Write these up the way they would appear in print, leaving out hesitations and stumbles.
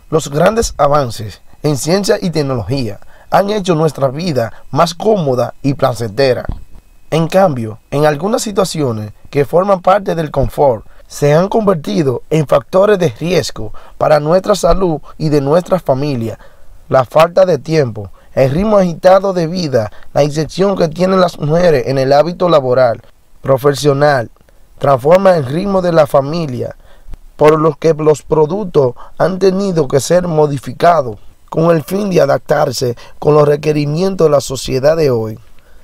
Los grandes avances en ciencia y tecnología han hecho nuestra vida más cómoda y placentera. En cambio, en algunas situaciones que forman parte del confort, se han convertido en factores de riesgo para nuestra salud y de nuestra familia. La falta de tiempo, el ritmo agitado de vida, la inserción que tienen las mujeres en el hábito laboral, profesional, transforma el ritmo de la familia, por lo que los productos han tenido que ser modificados con el fin de adaptarse con los requerimientos de la sociedad de hoy.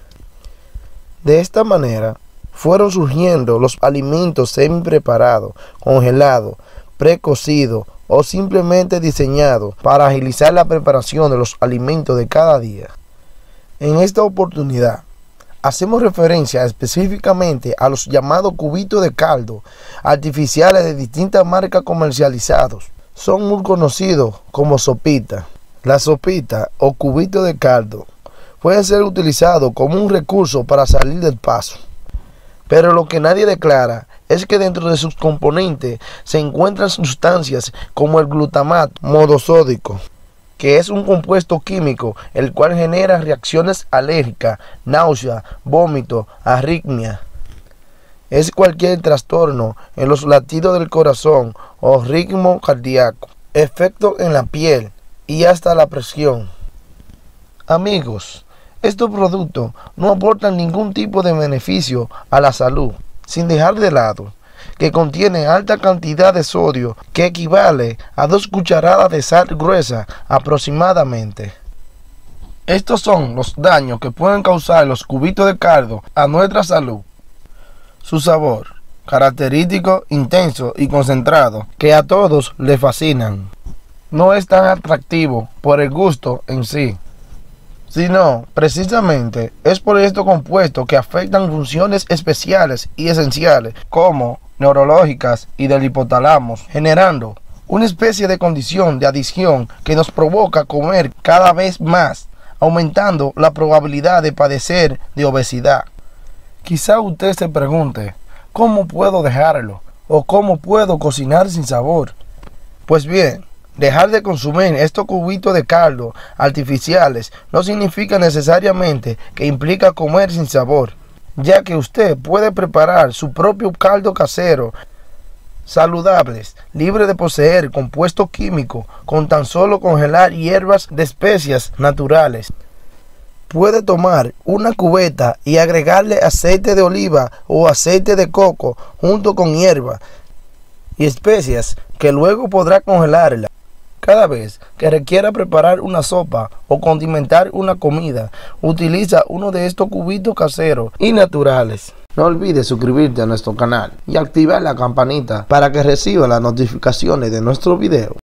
De esta manera, fueron surgiendo los alimentos semi-preparados, congelados, precocidos o simplemente diseñados para agilizar la preparación de los alimentos de cada día. En esta oportunidad, hacemos referencia específicamente a los llamados cubitos de caldo artificiales de distintas marcas comercializados. Son muy conocidos como sopitas. La sopita o cubito de caldo puede ser utilizado como un recurso para salir del paso. Pero lo que nadie declara es que dentro de sus componentes se encuentran sustancias como el glutamato monosódico, que es un compuesto químico el cual genera reacciones alérgicas, náusea, vómito, arritmia. Es cualquier trastorno en los latidos del corazón o ritmo cardíaco, efecto en la piel y hasta la presión. Amigos, estos productos no aportan ningún tipo de beneficio a la salud, sin dejar de lado que contienen alta cantidad de sodio que equivale a 2 cucharadas de sal gruesa aproximadamente. Estos son los daños que pueden causar los cubitos de caldo a nuestra salud. Su sabor, característico, intenso y concentrado, que a todos les fascinan. No es tan atractivo por el gusto en sí, sino precisamente es por estos compuestos que afectan funciones especiales y esenciales como neurológicas y del hipotálamo, generando una especie de condición de adicción que nos provoca comer cada vez más, aumentando la probabilidad de padecer de obesidad. Quizá usted se pregunte, ¿cómo puedo dejarlo? ¿O cómo puedo cocinar sin sabor? Pues bien, dejar de consumir estos cubitos de caldo artificiales no significa necesariamente que implica comer sin sabor, ya que usted puede preparar su propio caldo casero, saludables, libre de poseer compuestos químicos, con tan solo congelar hierbas de especias naturales. Puede tomar una cubeta y agregarle aceite de oliva o aceite de coco junto con hierbas y especias que luego podrá congelarla. Cada vez que requiera preparar una sopa o condimentar una comida, utiliza uno de estos cubitos caseros y naturales. No olvides suscribirte a nuestro canal y activar la campanita para que reciba las notificaciones de nuestros videos.